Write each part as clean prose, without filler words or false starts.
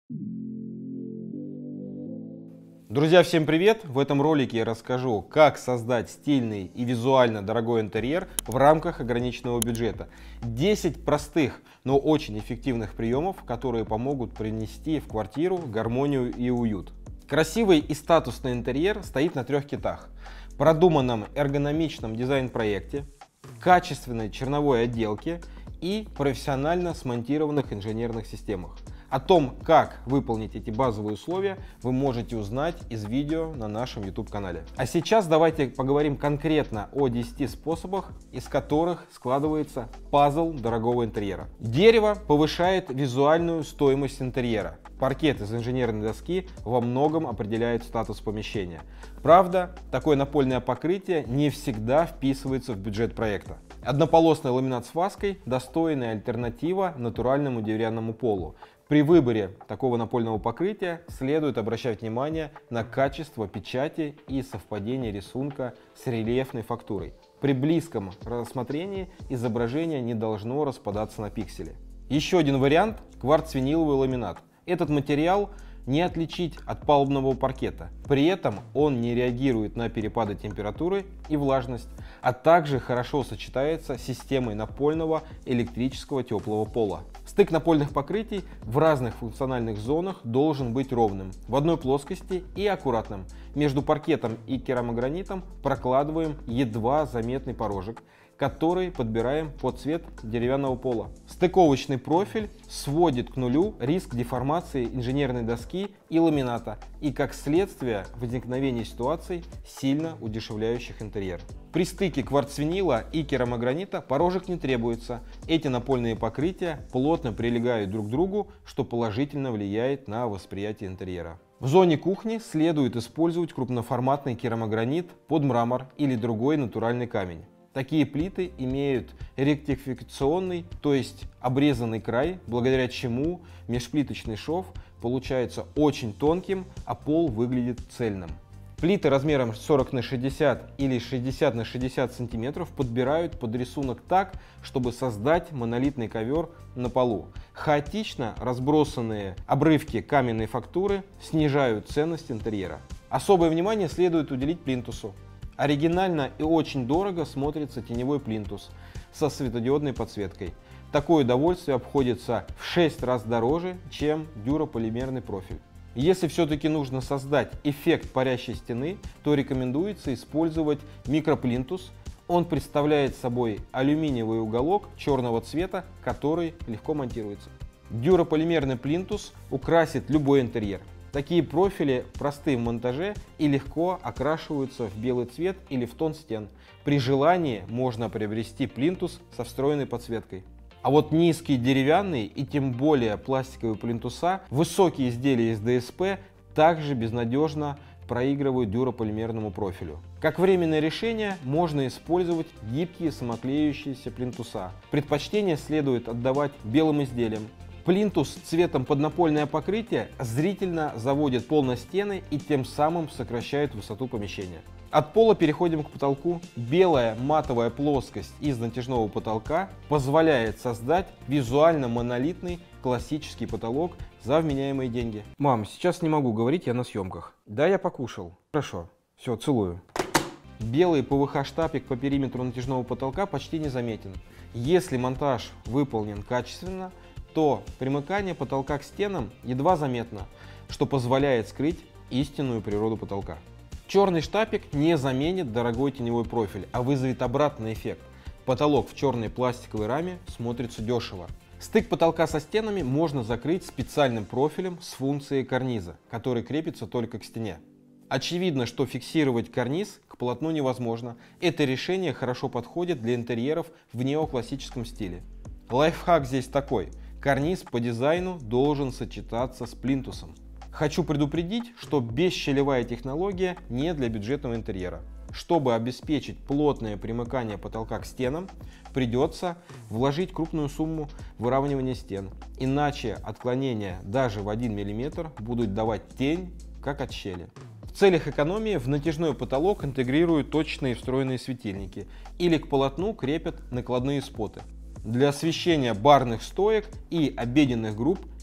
Друзья, всем привет! В этом ролике я расскажу, как создать стильный и визуально дорогой интерьер в рамках ограниченного бюджета. 10 простых, но очень эффективных приемов, которые помогут принести в квартиру гармонию и уют. Красивый и статусный интерьер стоит на трех китах: продуманном эргономичном дизайн-проекте, качественной черновой отделке и профессионально смонтированных инженерных системах. О том, как выполнить эти базовые условия, вы можете узнать из видео на нашем YouTube-канале. А сейчас давайте поговорим конкретно о 10 способах, из которых складывается пазл дорогого интерьера. Дерево повышает визуальную стоимость интерьера. Паркет из инженерной доски во многом определяет статус помещения. Правда, такое напольное покрытие не всегда вписывается в бюджет проекта. Однополосный ламинат с фаской – достойная альтернатива натуральному деревянному полу. При выборе такого напольного покрытия следует обращать внимание на качество печати и совпадение рисунка с рельефной фактурой. При близком рассмотрении изображение не должно распадаться на пиксели. Еще один вариант – кварц-виниловый ламинат. Этот материал не отличить от палубного паркета. При этом он не реагирует на перепады температуры и влажность, а также хорошо сочетается с системой напольного электрического теплого пола. Стык напольных покрытий в разных функциональных зонах должен быть ровным, в одной плоскости и аккуратным. Между паркетом и керамогранитом прокладываем едва заметный порожек, который подбираем под цвет деревянного пола. Стыковочный профиль сводит к нулю риск деформации инженерной доски и ламината и, как следствие, возникновения ситуаций, сильно удешевляющих интерьер. При стыке кварцвинила и керамогранита порожек не требуется. Эти напольные покрытия плотно прилегают друг к другу, что положительно влияет на восприятие интерьера. В зоне кухни следует использовать крупноформатный керамогранит под мрамор или другой натуральный камень. Такие плиты имеют ректификационный, то есть обрезанный край, благодаря чему межплиточный шов получается очень тонким, а пол выглядит цельным. Плиты размером 40 на 60 или 60 на 60 см подбирают под рисунок так, чтобы создать монолитный ковер на полу. Хаотично разбросанные обрывки каменной фактуры снижают ценность интерьера. Особое внимание следует уделить плинтусу. Оригинально и очень дорого смотрится теневой плинтус со светодиодной подсветкой. Такое удовольствие обходится в 6 раз дороже, чем дюрополимерный профиль. Если все-таки нужно создать эффект парящей стены, то рекомендуется использовать микроплинтус. Он представляет собой алюминиевый уголок черного цвета, который легко монтируется. Дюрополимерный плинтус украсит любой интерьер. Такие профили просты в монтаже и легко окрашиваются в белый цвет или в тон стен. При желании можно приобрести плинтус со встроенной подсветкой. А вот низкие деревянные и тем более пластиковые плинтуса, высокие изделия из ДСП также безнадежно проигрывают дюрополимерному профилю. Как временное решение можно использовать гибкие самоклеющиеся плинтуса. Предпочтение следует отдавать белым изделиям. Плинтус цветом под напольное покрытие зрительно заводит пол на стены и тем самым сокращает высоту помещения. От пола переходим к потолку. Белая матовая плоскость из натяжного потолка позволяет создать визуально монолитный классический потолок за вменяемые деньги. Мам, сейчас не могу говорить, я на съемках. Да, я покушал. Хорошо. Все, целую. Белый ПВХ-штапик по периметру натяжного потолка почти незаметен. Если монтаж выполнен качественно, то примыкание потолка к стенам едва заметно, что позволяет скрыть истинную природу потолка. Черный штапик не заменит дорогой теневой профиль, а вызовет обратный эффект. Потолок в черной пластиковой раме смотрится дешево. Стык потолка со стенами можно закрыть специальным профилем с функцией карниза, который крепится только к стене. Очевидно, что фиксировать карниз к полотну невозможно. Это решение хорошо подходит для интерьеров в неоклассическом стиле. Лайфхак здесь такой. Карниз по дизайну должен сочетаться с плинтусом. Хочу предупредить, что бесщелевая технология не для бюджетного интерьера. Чтобы обеспечить плотное примыкание потолка к стенам, придется вложить крупную сумму выравнивания стен. Иначе отклонения даже в 1 мм будут давать тень, как от щели. В целях экономии в натяжной потолок интегрируют точечные встроенные светильники или к полотну крепят накладные споты. Для освещения барных стоек и обеденных групп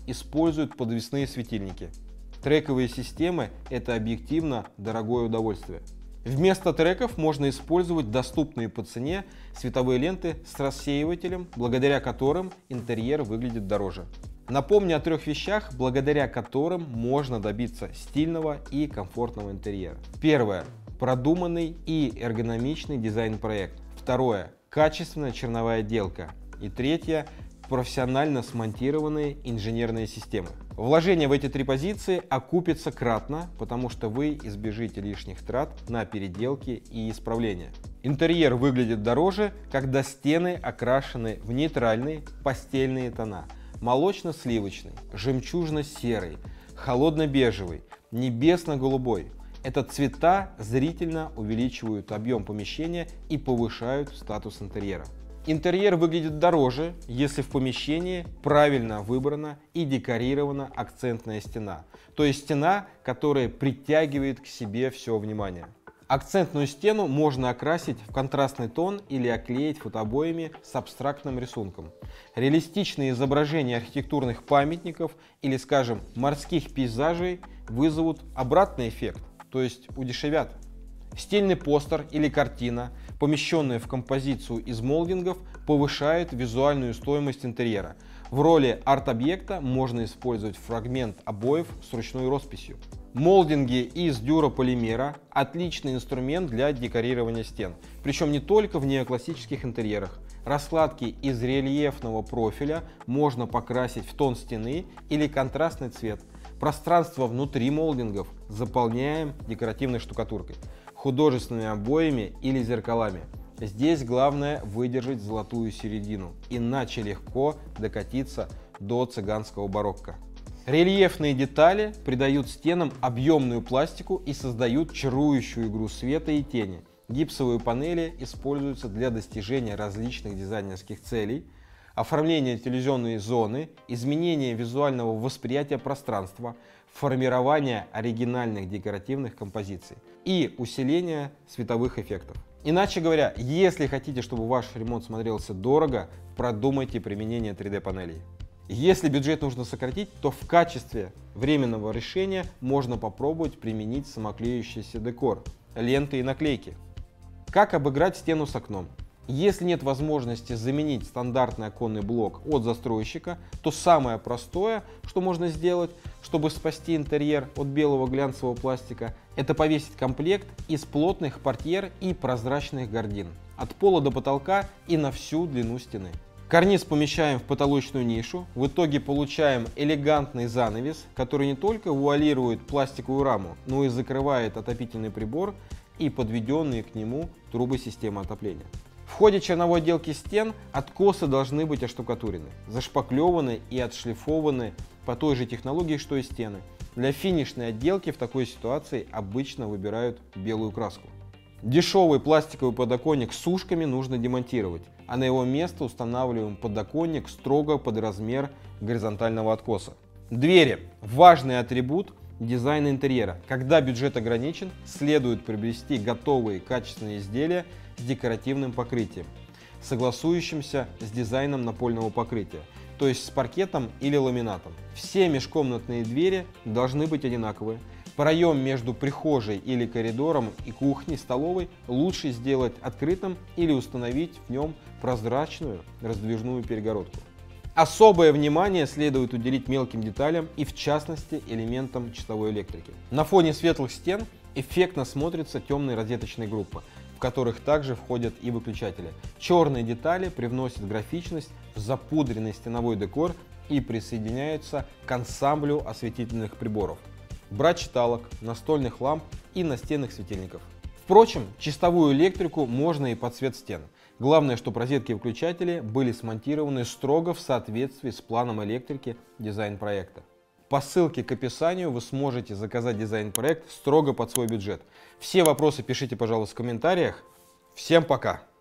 используют подвесные светильники. Трековые системы – это объективно дорогое удовольствие. Вместо треков можно использовать доступные по цене световые ленты с рассеивателем, благодаря которым интерьер выглядит дороже. Напомню о 3 вещах, благодаря которым можно добиться стильного и комфортного интерьера. Первое – продуманный и эргономичный дизайн-проект. Второе – качественная черновая отделка. И третье – профессионально смонтированные инженерные системы. Вложение в эти 3 позиции окупится кратно, потому что вы избежите лишних трат на переделки и исправления. Интерьер выглядит дороже, когда стены окрашены в нейтральные пастельные тона: молочно-сливочный, жемчужно-серый, холодно-бежевый, небесно-голубой. Это цвета зрительно увеличивают объем помещения и повышают статус интерьера. Интерьер выглядит дороже, если в помещении правильно выбрана и декорирована акцентная стена, то есть стена, которая притягивает к себе все внимание. Акцентную стену можно окрасить в контрастный тон или оклеить фотобоями с абстрактным рисунком. Реалистичные изображения архитектурных памятников или, скажем, морских пейзажей вызовут обратный эффект, то есть удешевят. Стильный постер или картина, помещенная в композицию из молдингов, повышает визуальную стоимость интерьера. В роли арт-объекта можно использовать фрагмент обоев с ручной росписью. Молдинги из дюрополимера – отличный инструмент для декорирования стен, причем не только в неоклассических интерьерах. Раскладки из рельефного профиля можно покрасить в тон стены или контрастный цвет. Пространство внутри молдингов заполняем декоративной штукатуркой, художественными обоями или зеркалами. Здесь главное выдержать золотую середину, иначе легко докатиться до цыганского барокко. Рельефные детали придают стенам объемную пластику и создают чарующую игру света и тени. Гипсовые панели используются для достижения различных дизайнерских целей: оформление телевизионной зоны, изменение визуального восприятия пространства, формирование оригинальных декоративных композиций и усиление световых эффектов. Иначе говоря, если хотите, чтобы ваш ремонт смотрелся дорого, продумайте применение 3D-панелей. Если бюджет нужно сократить, то в качестве временного решения можно попробовать применить самоклеющийся декор, ленты и наклейки. Как обыграть стену с окном? Если нет возможности заменить стандартный оконный блок от застройщика, то самое простое, что можно сделать, чтобы спасти интерьер от белого глянцевого пластика, это повесить комплект из плотных портьер и прозрачных гардин от пола до потолка и на всю длину стены. Карниз помещаем в потолочную нишу, в итоге получаем элегантный занавес, который не только вуалирует пластиковую раму, но и закрывает отопительный прибор и подведенные к нему трубы системы отопления. В ходе черновой отделки стен откосы должны быть оштукатурены, зашпаклеваны и отшлифованы по той же технологии, что и стены. Для финишной отделки в такой ситуации обычно выбирают белую краску. Дешевый пластиковый подоконник с ушками нужно демонтировать, а на его место устанавливаем подоконник строго под размер горизонтального откоса. Двери – важный атрибут дизайна интерьера. Когда бюджет ограничен, следует приобрести готовые качественные изделия с декоративным покрытием, согласующимся с дизайном напольного покрытия, то есть с паркетом или ламинатом. Все межкомнатные двери должны быть одинаковые. Проем между прихожей или коридором и кухней, столовой лучше сделать открытым или установить в нем прозрачную раздвижную перегородку. Особое внимание следует уделить мелким деталям и, в частности, элементам часовой электрики. На фоне светлых стен эффектно смотрится темная розеточная группа, в которых также входят и выключатели. Черные детали привносят графичность в запудренный стеновой декор и присоединяются к ансамблю осветительных приборов: бра-читалок, настольных ламп и настенных светильников. Впрочем, чистовую электрику можно и под цвет стен. Главное, чтобы розетки и выключатели были смонтированы строго в соответствии с планом электрики дизайн-проекта. По ссылке к описанию вы сможете заказать дизайн-проект строго под свой бюджет. Все вопросы пишите, пожалуйста, в комментариях. Всем пока!